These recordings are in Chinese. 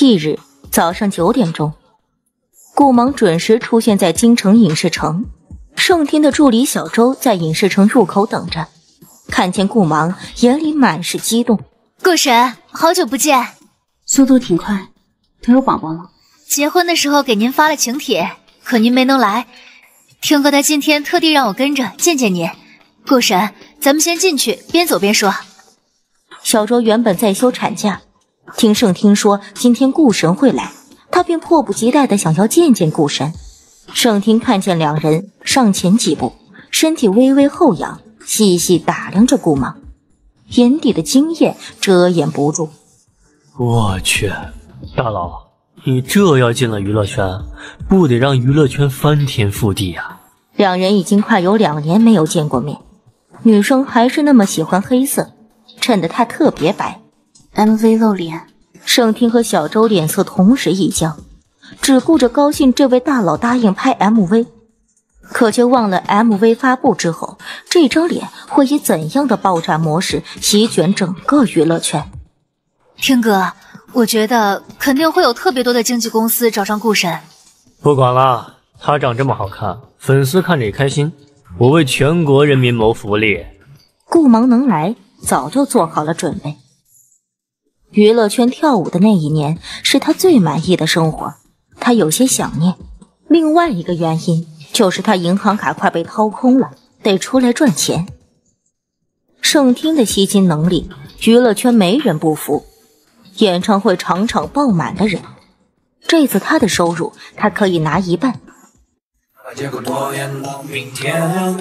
翌日早上9点钟，顾芒准时出现在京城影视城。盛天的助理小周在影视城入口等着，看见顾芒，眼里满是激动。 顾神，好久不见。 速度挺快，都有宝宝了。 结婚的时候给您发了请帖，可您没能来。听哥他今天特地让我跟着见见您。顾神，咱们先进去，边走边说。 小周原本在休产假，听盛听说今天顾神会来，他便迫不及待地想要见见顾神。盛听看见两人，上前几步，身体微微后仰，细细打量着顾芒，眼底的惊艳遮掩不住。 我去，大佬，你这要进了娱乐圈，不得让娱乐圈翻天覆地啊！ 两人已经快有2年没有见过面，女生还是那么喜欢黑色，衬得她特别白。 MV 露脸， 盛听和小周脸色同时一僵，只顾着高兴这位大佬答应拍 MV， 可却忘了 MV 发布之后，这张脸会以怎样的爆炸模式席卷整个娱乐圈。 听哥，我觉得肯定会有特别多的经纪公司找上顾神。 不管了，他长这么好看，粉丝看着也开心，我为全国人民谋福利。 顾芒能来，早就做好了准备。娱乐圈跳舞的那一年是他最满意的生活，他有些想念。另外一个原因就是他银行卡快被掏空了，得出来赚钱。盛听的吸金能力，娱乐圈没人不服，演唱会场场爆满的人。这次他的收入，他可以拿1半。 结果拖延到明天。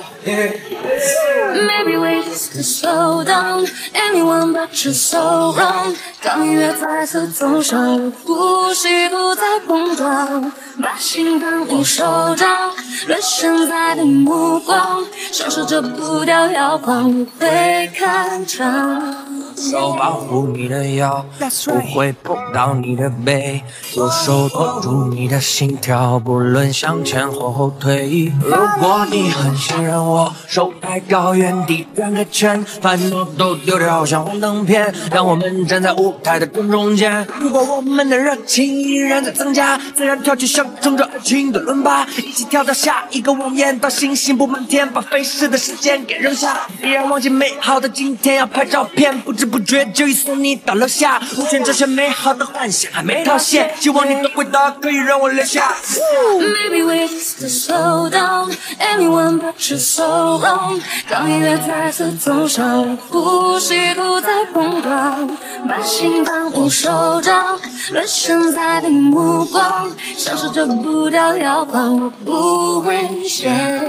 Maybe we just could slow down. Anyone but you so wrong. 当音乐再次走上，呼吸不再碰撞，把心当成手掌，论现在的目光，享受这步调摇晃，被看穿。 手保护你的腰，不会碰到你的背，右手托住你的心跳，不论向前或后退。如果你很信任我，手抬高，原地转个圈，烦恼都丢掉，像幻灯片，让我们站在舞台的正中间。如果我们的热情依然在增加，自然跳起相冲着爱情的伦巴，一起跳到下一个晚宴，到星星布满天，把飞逝的时间给扔下。依然忘记美好的今天，要拍照片，不知不觉就已送你到楼下。目前这些美好的幻想还没套现，希望你的回答可以让我留下。 Maybe we just could slow down. Anyone but you so wrong. 当音乐再次走上，呼吸不再碰撞，把心当成手掌，论现在的目光，享受这步调摇晃，我不危险。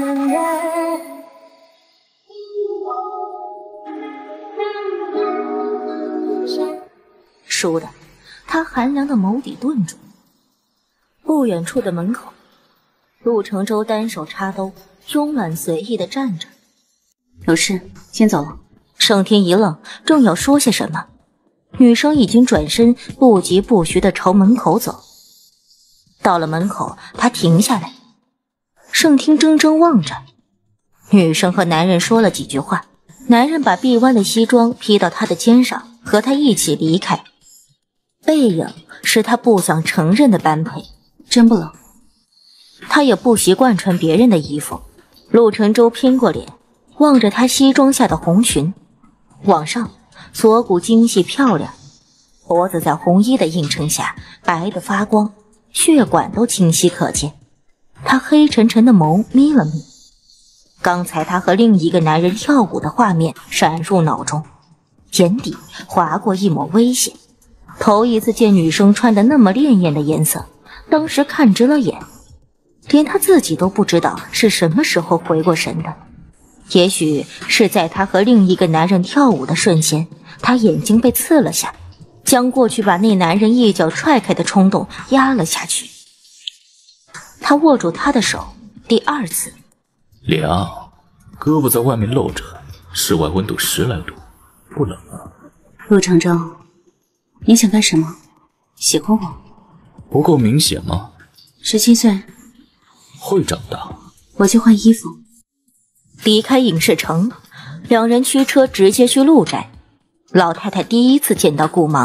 倏地，他寒凉的眸底顿住。不远处的门口，陆承洲单手插兜，慵懒随意地站着。 有事，先走了。 盛天一愣，正要说些什么，女生已经转身，不疾不徐地朝门口走。到了门口，他停下来。盛天怔怔望着女生，和男人说了几句话。男人把臂弯的西装披到他的肩上，和他一起离开。背影是他不想承认的般配。 真不冷。 他也不习惯穿别人的衣服。陆承洲偏过脸，望着他西装下的红裙，往上锁骨精细漂亮，脖子在红衣的映衬下白得发光，血管都清晰可见。他黑沉沉的眸眯了眯，刚才他和另一个男人跳舞的画面闪入脑中，眼底划过一抹危险。头一次见女生穿得那么潋滟的颜色，当时看直了眼，连他自己都不知道是什么时候回过神的。也许是在他和另一个男人跳舞的瞬间，他眼睛被刺了下，将过去把那男人一脚踹开的冲动压了下去。他握住他的手，第2次。 凉，胳膊在外面露着，室外温度10来度，不冷啊。 陆承洲，你想干什么？喜欢我？ 不够明显吗 ？17岁， 会长大。 我去换衣服。 离开影视城，两人驱车直接去陆宅。老太太第一次见到顾芒，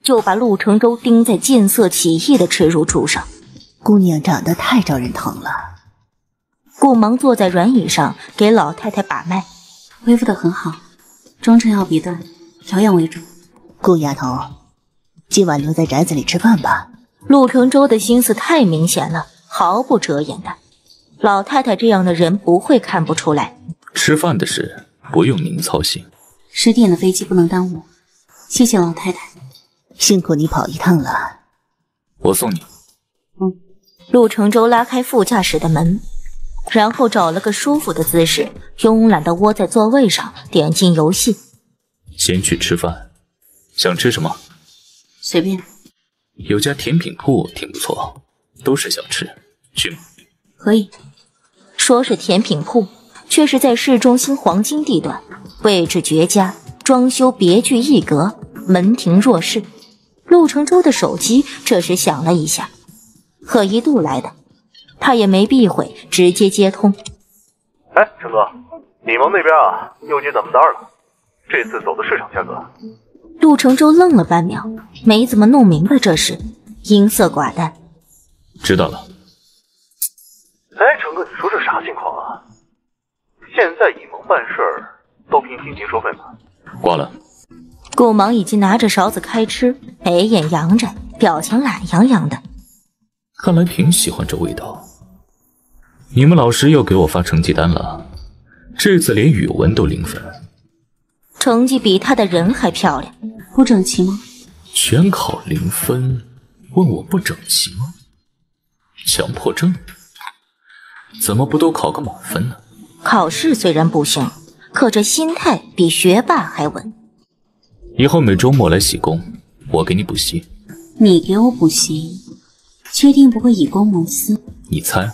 就把陆承舟钉在见色起意的耻辱柱上。 姑娘长得太招人疼了。 顾芒坐在软椅上给老太太把脉， 恢复得很好，中成药比顿，调养为主。 顾丫头，今晚留在宅子里吃饭吧。 陆承舟的心思太明显了，毫不遮掩的。老太太这样的人不会看不出来。 吃饭的事不用您操心。 10点的飞机不能耽误，谢谢老太太。 辛苦你跑一趟了。 我送你。 陆承舟拉开副驾驶的门，然后找了个舒服的姿势，慵懒地窝在座位上，点进游戏。 先去吃饭，想吃什么？ 随便。 有家甜品铺挺不错，都是小吃，去吗？ 可以。 说是甜品铺，却是在市中心黄金地段，位置绝佳，装修别具一格，门庭若市。陆承舟的手机这时响了一下，贺一度来的，他也没避讳，直接接通。 哎，陈哥，李萌那边啊，又接咱们单了，这次走的市场价格。 陆承舟愣了半秒，没怎么弄明白这事，阴色寡淡。 知道了。 哎，陈哥，你说这啥情况啊？现在以萌办事儿都凭心情收费吗？ 挂了。 顾芒已经拿着勺子开吃，眉眼扬着，表情懒洋洋的。 看来挺喜欢这味道。你们老师又给我发成绩单了，这次连语文都0分。 成绩比他的人还漂亮。 不整齐吗？ 全考0分，问我不整齐吗？强迫症？怎么不都考个满分呢？ 考试虽然不行，可这心态比学霸还稳。 以后每周末来喜功，我给你补习。 你给我补习，确定不会以公谋私？ 你猜？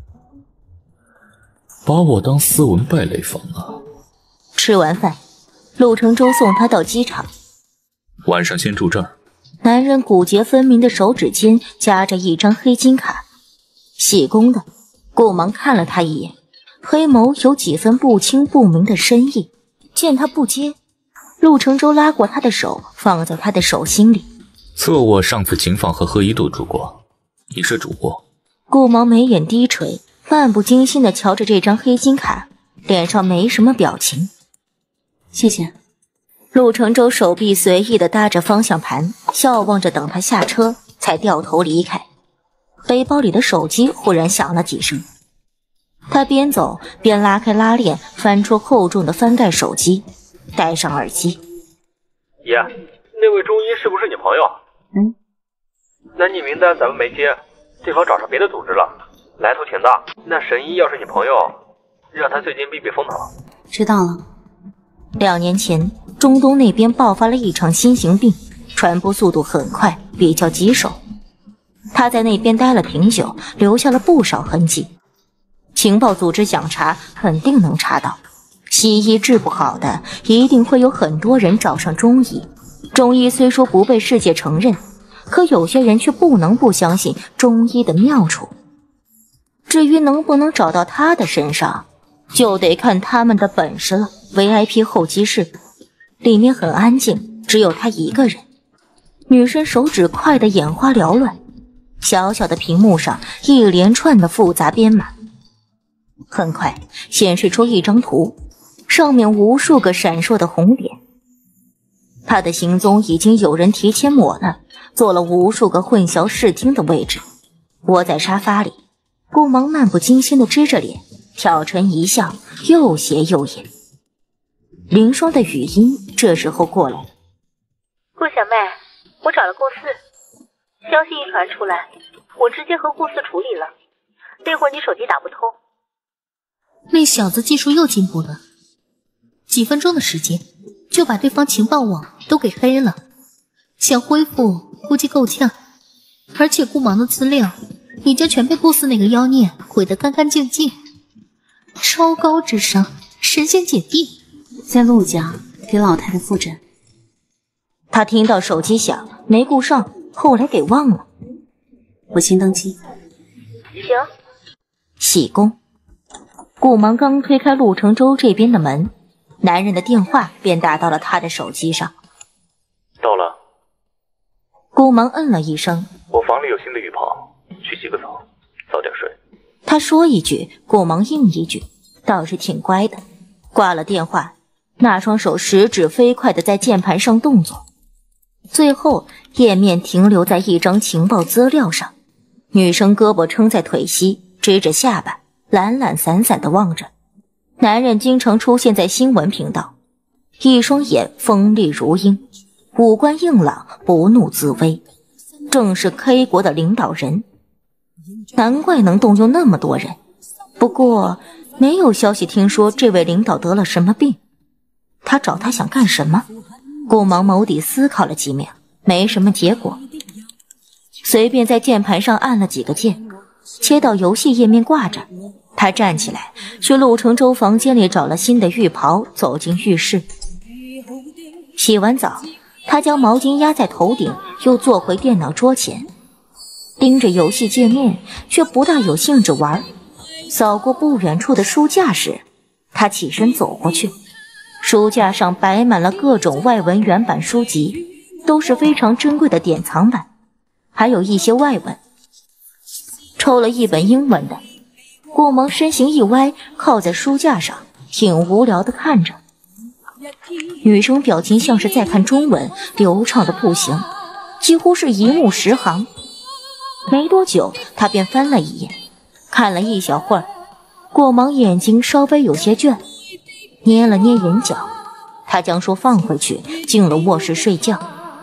把我当斯文败类放啊！ 吃完饭，陆承舟送他到机场。 晚上先住这儿。 男人骨节分明的手指间夹着一张黑金卡，喜功的。顾芒看了他一眼，黑眸有几分不清不明的深意。见他不接，陆承舟拉过他的手，放在他的手心里。 侧卧上次琴坊和贺一度住过，你是主卧。 顾芒眉眼低垂，漫不经心地瞧着这张黑金卡，脸上没什么表情。 谢谢。 陆承舟手臂随意地搭着方向盘，笑望着等他下车，才掉头离开。背包里的手机忽然响了几声，他边走边拉开拉链，翻出厚重的翻盖手机，戴上耳机。 爷，那位中医是不是你朋友？那匿名单咱们没接，对方找上别的组织了，来头挺大。那神医要是你朋友，让他最近避避风头。 知道了。 2年前，中东那边爆发了一场新型病，传播速度很快，比较棘手。他在那边待了挺久，留下了不少痕迹。情报组织想查，肯定能查到。西医治不好的，一定会有很多人找上中医。中医虽说不被世界承认，可有些人却不能不相信中医的妙处。至于能不能找到他的身上，就得看他们的本事了。VIP 候机室里面很安静，只有他一个人。女生手指快得眼花缭乱，小小的屏幕上一连串的复杂编码，很快显示出一张图，上面无数个闪烁的红点。他的行踪已经有人提前抹了，做了无数个混淆视听的位置。窝在沙发里，顾芒漫不经心地支着脸，挑唇一笑，又斜又眼。林霜的语音这时候过来了。 顾小妹，我找了顾四，消息一传出来，我直接和顾四处理了。那会儿你手机打不通。 那小子技术又进步了，几分钟的时间就把对方情报网都给黑了，想恢复估计够呛。而且顾芒的资料已经全被顾四那个妖孽毁得干干净净，超高智商，神仙姐弟。 在陆家给老太太复诊。 他听到手机响，没顾上，后来给忘了。 我先登记。 行。 喜功。顾芒刚推开陆承舟这边的门，男人的电话便打到了他的手机上。 到了。 顾芒嗯了一声， 我房里有新的浴袍，去洗个澡，早点睡。 他说一句，顾芒应一句，倒是挺乖的。挂了电话，那双手食指飞快地在键盘上动作，最后页面停留在一张情报资料上。女生胳膊撑在腿膝，支着下巴，懒懒散散地望着。男人经常出现在新闻频道，一双眼锋利如鹰，五官硬朗，不怒自威，正是 K 国的领导人。难怪能动用那么多人，不过没有消息听说这位领导得了什么病。他找他想干什么？顾芒眸底思考了几秒，没什么结果，随便在键盘上按了几个键，切到游戏页面挂着。他站起来，去陆承洲房间里找了新的浴袍，走进浴室。洗完澡，他将毛巾压在头顶，又坐回电脑桌前，盯着游戏界面，却不大有兴致玩。扫过不远处的书架时，他起身走过去。书架上摆满了各种外文原版书籍，都是非常珍贵的典藏版，还有一些外文。抽了一本英文的，顾芒身形一歪，靠在书架上，挺无聊地看着。女生表情像是在看中文，流畅的不行，几乎是一目十行。没多久，她便翻了一页，看了一小会儿，顾芒眼睛稍微有些倦，捏了捏眼角，他将书放回去，进了卧室睡觉。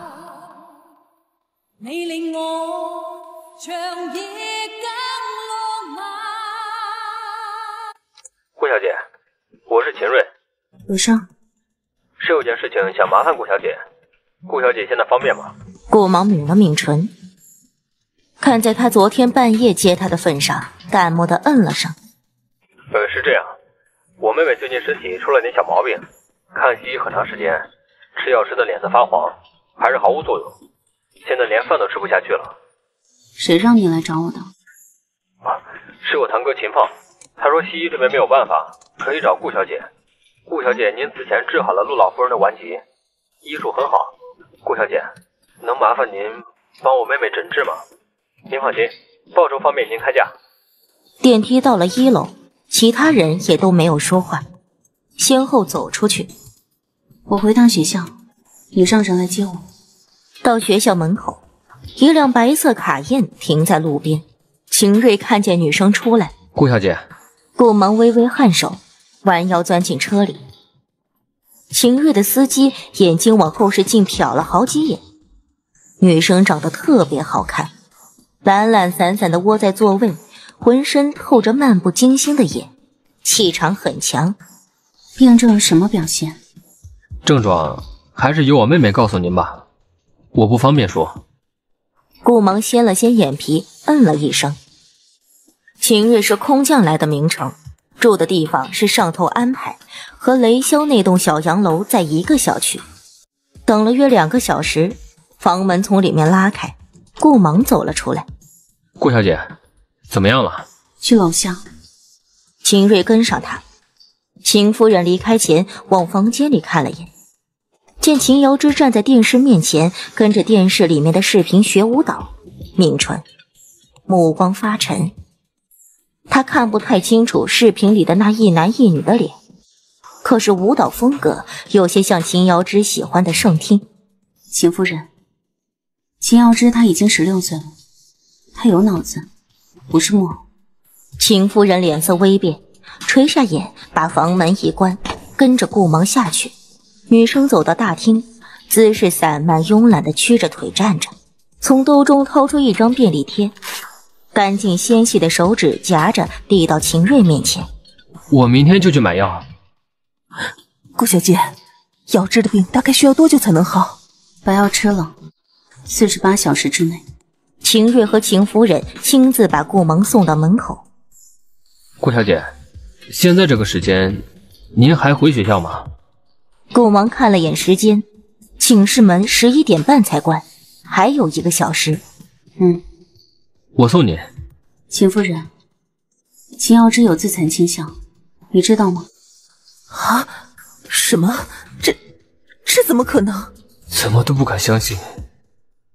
顾小姐，我是秦瑞。 有事？ 是有件事情想麻烦顾小姐。顾小姐现在方便吗？ 顾芒抿了抿唇，看在他昨天半夜接他的份上，淡漠地嗯了声。 是这样，我妹妹最近身体出了点小毛病，看西医很长时间，吃药吃的脸色发黄，还是毫无作用，现在连饭都吃不下去了。 谁让你来找我的？ 是我堂哥秦放，他说西医这边没有办法，可以找顾小姐。顾小姐，您此前治好了陆老夫人的顽疾，医术很好。顾小姐，能麻烦您帮我妹妹诊治吗？您放心，报酬方面您开价。 电梯到了1楼，其他人也都没有说话，先后走出去。 我回趟学校，你让人来接我。 到学校门口，一辆白色卡宴停在路边。秦瑞看见女生出来， 顾小姐。 顾芒微微颔首，弯腰钻进车里。秦瑞的司机眼睛往后视镜瞟了好几眼。女生长得特别好看，懒懒散散地窝在座位，浑身透着漫不经心的眼，气场很强。 病症什么表现？ 症状还是由我妹妹告诉您吧，我不方便说。 顾芒掀了掀眼皮，嗯了一声。秦瑞是空降来的名城，住的地方是上头安排，和雷霄那栋小洋楼在一个小区。等了约2个小时，房门从里面拉开，顾芒走了出来。 顾小姐，怎么样了？ 去楼下。 秦瑞跟上他。秦夫人离开前往房间里看了眼，见秦瑶芝站在电视面前，跟着电视里面的视频学舞蹈，抿唇，目光发沉。他看不太清楚视频里的那一男一女的脸，可是舞蹈风格有些像秦瑶芝喜欢的圣听。 秦夫人，秦瑶芝她已经16岁了，她有脑子，不是木偶。 秦夫人脸色微变，垂下眼，把房门一关，跟着顾芒下去。女生走到大厅，姿势散漫慵懒地屈着腿站着，从兜中掏出一张便利贴，干净纤细的手指夹着递到秦瑞面前。 我明天就去买药。 顾小姐，瑶芝的病大概需要多久才能好？ 把药吃了，48小时之内。 秦瑞和秦夫人亲自把顾芒送到门口。 顾小姐，现在这个时间，您还回学校吗？ 顾芒看了眼时间，寝室门11点半才关，还有1个小时。 我送您。 秦夫人，秦瑶芝有自残倾向，你知道吗？ 啊？什么？这怎么可能？ 怎么都不敢相信，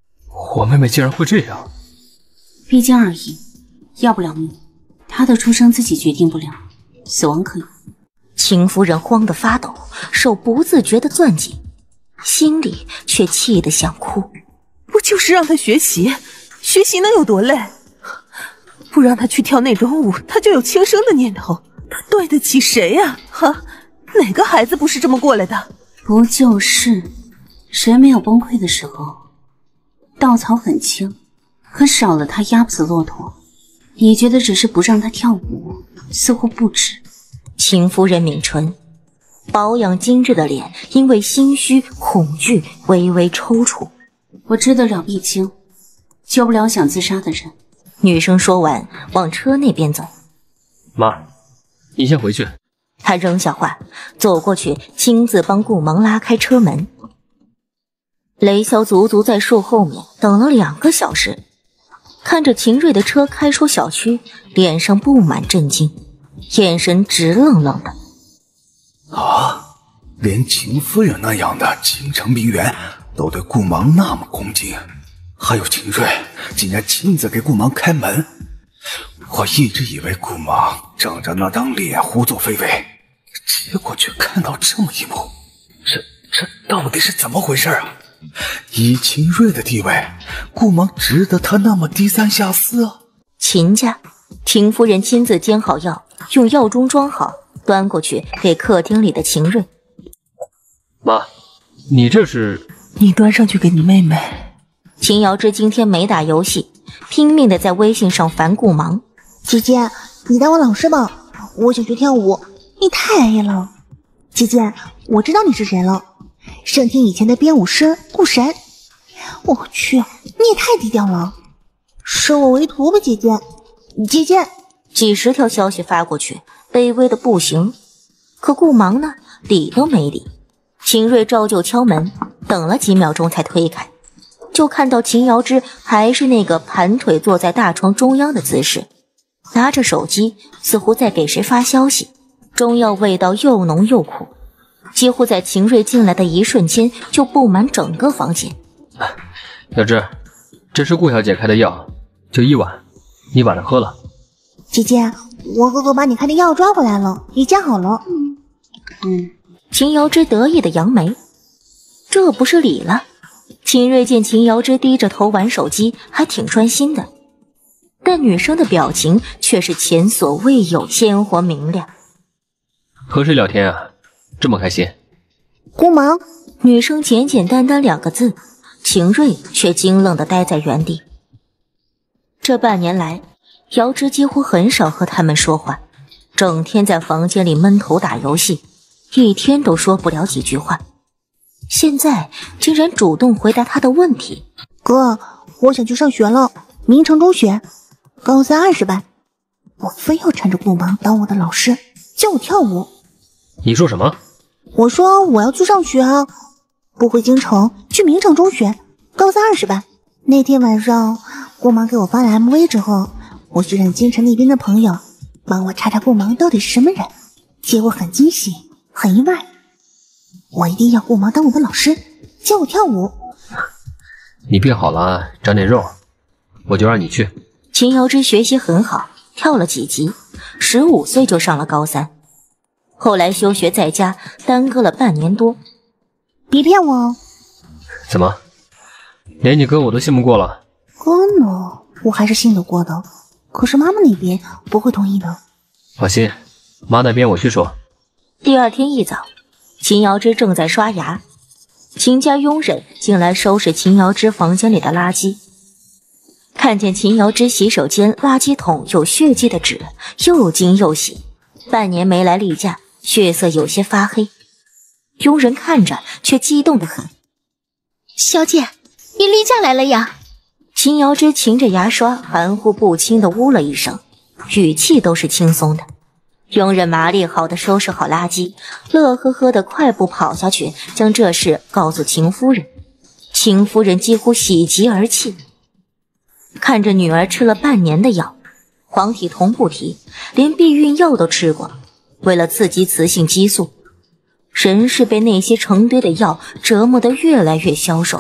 我妹妹竟然会这样。 毕竟而已，要不了命，她的出生自己决定不了，死亡可以。 秦夫人慌得发抖，手不自觉地攥紧，心里却气得想哭。 不就是让她学习，学习能有多累？不让她去跳那种舞，她就有轻生的念头，她对得起谁呀？哈，哪个孩子不是这么过来的？ 不就是，谁没有崩溃的时候？稻草很轻，可少了它压不死骆驼。你觉得只是不让她跳舞，似乎不止。 秦夫人抿唇，保养精致的脸因为心虚恐惧微微抽搐。 我知得了必经，救不了想自杀的人。 女生说完往车那边走。 妈，你先回去。 她扔下话，走过去亲自帮顾芒拉开车门。雷潇足足在树后面等了2个小时，看着秦瑞的车开出小区，脸上布满震惊，眼神直愣愣的。 啊，连秦夫人那样的京城名媛都对顾芒那么恭敬，还有秦瑞竟然亲自给顾芒开门。我一直以为顾芒仗着那张脸胡作非为，结果却看到这么一幕，这到底是怎么回事啊？以秦瑞的地位，顾芒值得他那么低三下四啊？ 秦家，秦夫人亲自煎好药，用药盅装好，端过去给客厅里的秦瑞。 妈，你这是？ 你端上去给你妹妹。 秦瑶芝今天没打游戏，拼命的在微信上烦顾芒。 姐姐，你当我老师吧，我想学跳舞。你太矮了。姐姐，我知道你是谁了，盛天以前的编舞师顾神。我去，你也太低调了，收我为徒吧，姐姐。姐姐， 几10条消息发过去，卑微的不行。可顾芒呢，理都没理。秦瑞照旧敲门，等了几秒钟才推开，就看到秦瑶芝还是那个盘腿坐在大床中央的姿势，拿着手机，似乎在给谁发消息。中药味道又浓又苦，几乎在秦瑞进来的一瞬间就布满整个房间。 小芝，这是顾小姐开的药，就1碗，你把它喝了。 姐姐，我哥哥把你开的药抓回来了，已加好了。 秦瑶芝得意的扬眉，这不是理了。秦瑞见秦瑶芝低着头玩手机，还挺专心的，但女生的表情却是前所未有鲜活明亮。 和谁聊天啊？这么开心？ 顾芒。 女生简简单单2个字，秦瑞却惊愣地呆在原地。这半年来，瑶芝几乎很少和他们说话，整天在房间里闷头打游戏，一天都说不了几句话。现在竟然主动回答他的问题。 哥，我想去上学了，明城中学，高320班。我非要缠着顾芒当我的老师，教我跳舞。 你说什么？ 我说我要去上学啊，不回京城，去明城中学，高320班。那天晚上，顾芒给我发了 MV 之后，我去让京城那边的朋友帮我查查顾芒到底是什么人，结果很惊喜，很意外。我一定要顾芒当我的老师，教我跳舞。 你病好了，长点肉，我就让你去。 秦瑶芝学习很好，跳了几级，15岁就上了高3，后来休学在家，耽搁了半年多。 别骗我哦。 怎么，连你哥我都信不过了？ 哥呢，我还是信得过的，可是妈妈那边不会同意的。 放心，妈那边我去说。 第2天一早，秦瑶芝正在刷牙，秦家佣人进来收拾秦瑶芝房间里的垃圾，看见秦瑶芝洗手间垃圾桶有血迹的纸，又惊又喜。半年没来例假，血色有些发黑。佣人看着却激动得很。 小姐，你例假来了呀？ 秦瑶芝噙着牙刷，含糊不清地呜了一声，语气都是轻松的。佣人麻利好的收拾好垃圾，乐呵呵的快步跑下去，将这事告诉秦夫人。秦夫人几乎喜极而泣，看着女儿吃了半年的药，黄体酮不提，连避孕药都吃过，为了刺激雌性激素，人是被那些成堆的药折磨得越来越消瘦，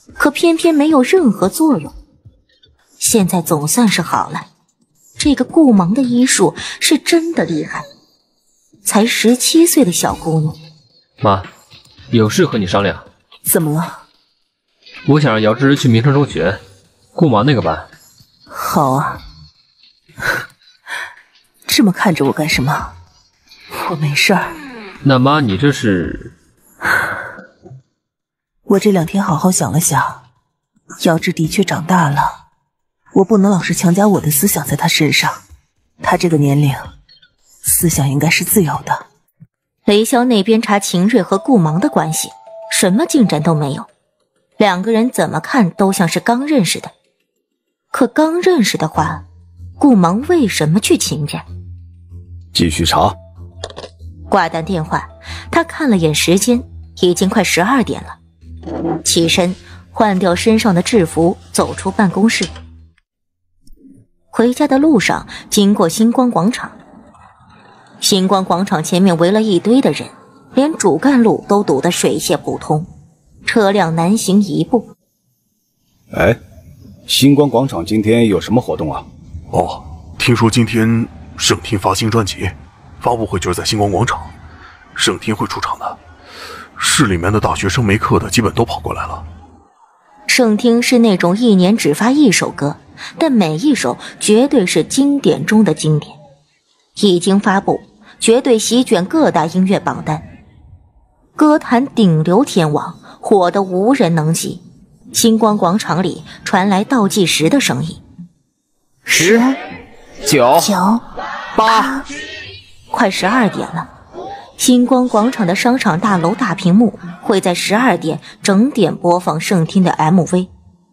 可偏偏没有任何作用。现在总算是好了，这个顾芒的医术是真的厉害。才17岁的小姑娘。 妈，有事和你商量。 怎么了？ 我想让姚芝去明城中学，顾芒那个班。 好啊。这么看着我干什么？我没事儿。 那妈，你这是？ 我这2天好好想了想，姚芝的确长大了，我不能老是强加我的思想在她身上。她这个年龄，思想应该是自由的。 雷潇那边查秦瑞和顾芒的关系，什么进展都没有。2个人怎么看都像是刚认识的。可刚认识的话，顾芒为什么去秦家？ 继续查。 挂断电话，他看了眼时间，已经快12点了。起身换掉身上的制服，走出办公室。回家的路上经过星光广场，星光广场前面围了一堆的人，连主干路都堵得水泄不通，车辆难行一步。 哎，星光广场今天有什么活动啊？ 哦，听说今天盛天发新专辑，发布会就是在星光广场，盛天会出场的。市里面的大学生没课的基本都跑过来了。 盛听是那种1年只发1首歌，但每一首绝对是经典中的经典，一经发布绝对席卷各大音乐榜单，歌坛顶流天王，火得无人能及。星光广场里传来倒计时的声音，10、9、8，快12点了。星光广场的商场大楼大屏幕会在12点整点播放盛天的 MV。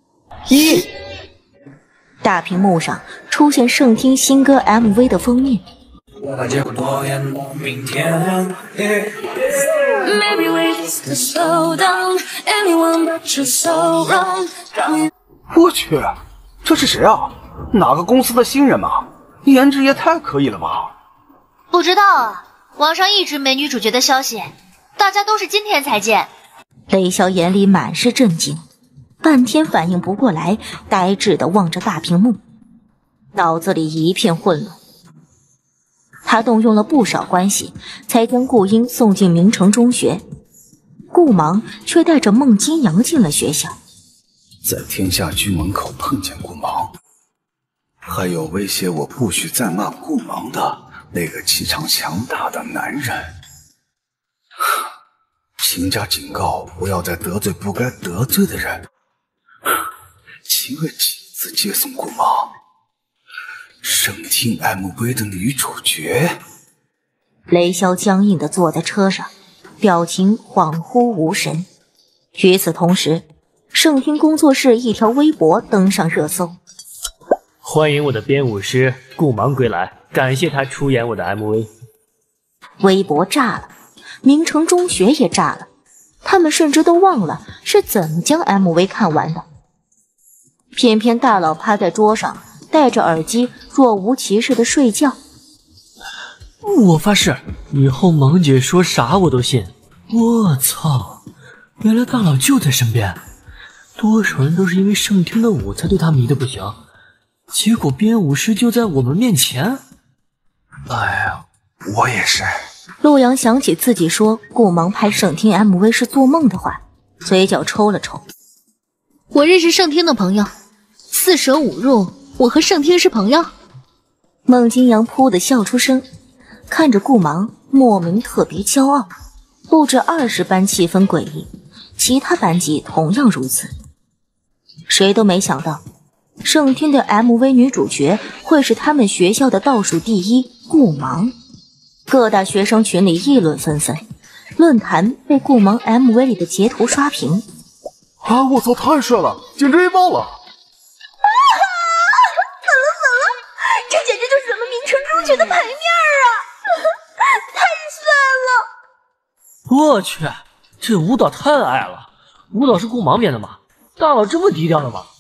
大屏幕上出现盛天新歌 MV 的封面。 我去，这是谁啊？哪个公司的新人嘛？颜值也太可以了吧！ 不知道啊。网上一直没女主角的消息，大家都是今天才见。 雷潇眼里满是震惊，半天反应不过来，呆滞地望着大屏幕，脑子里一片混乱。他动用了不少关系，才将顾英送进明城中学，顾芒却带着孟金阳进了学校。 在天下居门口碰见顾芒，还有威胁我不许再骂顾芒的那个气场强大的男人。秦家警告不要再得罪不该得罪的人。秦瑞几次接送顾芒，盛听 MV 的女主角。 雷潇僵硬地坐在车上，表情恍惚无神。与此同时，盛听工作室一条微博登上热搜： 欢迎我的编舞师顾芒归来，感谢他出演我的 MV。 微博炸了，明城中学也炸了，他们甚至都忘了是怎么将 MV 看完的。偏偏大佬趴在桌上，戴着耳机，若无其事的睡觉。 我发誓，以后芒姐说啥我都信。我操，原来大佬就在身边，多少人都是因为盛天的舞才对他迷得不行，结果编舞师就在我们面前。 哎呀，我也是。 陆阳想起自己说顾芒拍盛天 MV 是做梦的话，嘴角抽了抽。 我认识盛天的朋友，4舍5入，我和盛天是朋友。 孟金阳噗的笑出声，看着顾芒莫名特别骄傲。不止20班气氛诡异，其他班级同样如此。谁都没想到盛天的 MV 女主角会是他们学校的倒数第1顾芒。各大学生群里议论纷纷，论坛被顾芒 MV 里的截图刷屏。 啊！我操，太帅了，简直黑爆了！ 啊！死了！这简直就是咱们明城中学的牌面啊！太帅了！我去，这舞蹈太矮了。舞蹈是顾芒编的吗？大佬这么低调的吗？